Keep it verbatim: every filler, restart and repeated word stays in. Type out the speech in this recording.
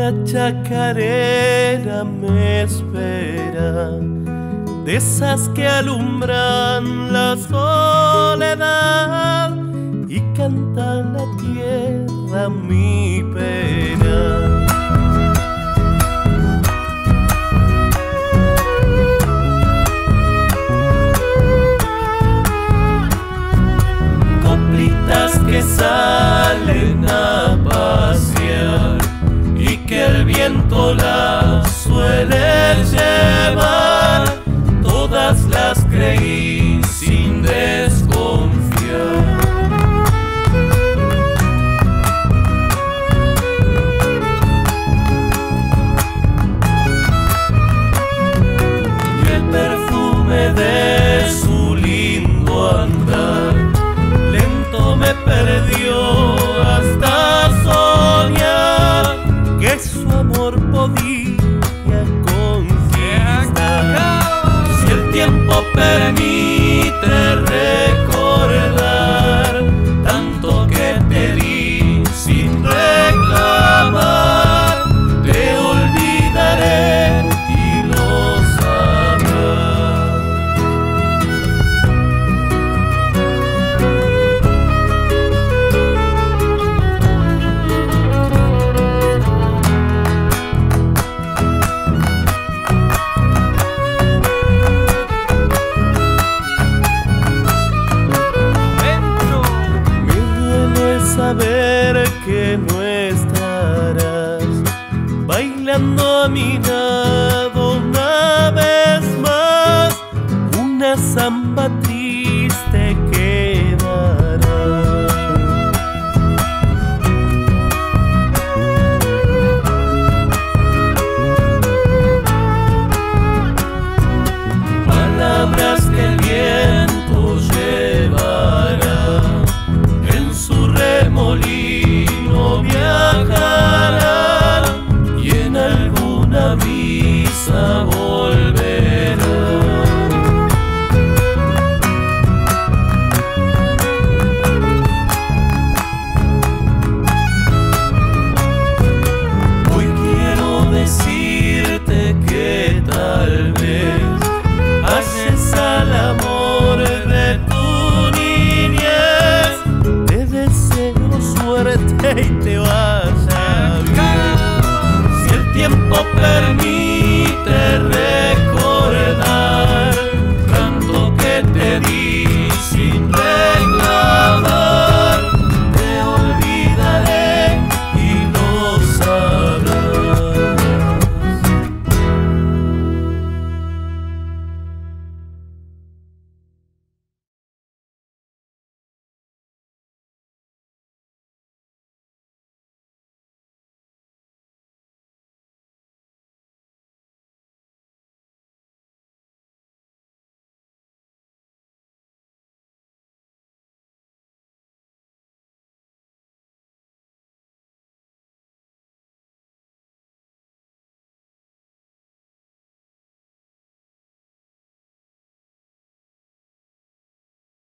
Una chacarera me espera, de esas que alumbran la soledad y cantan la tierra mi pena. Coplitas que salen a pasear y que el viento las suele llevar, todas las creí sin desconfiar. Y el perfume de su lindo andar lento me perdió hasta soñar que su amor podía conquistar. Si el tiempo permite recordar tanto que te di sin reclamar, te olvidaré y lo sabrás. Saber que no estarás bailando a mi lado una vez más, una samba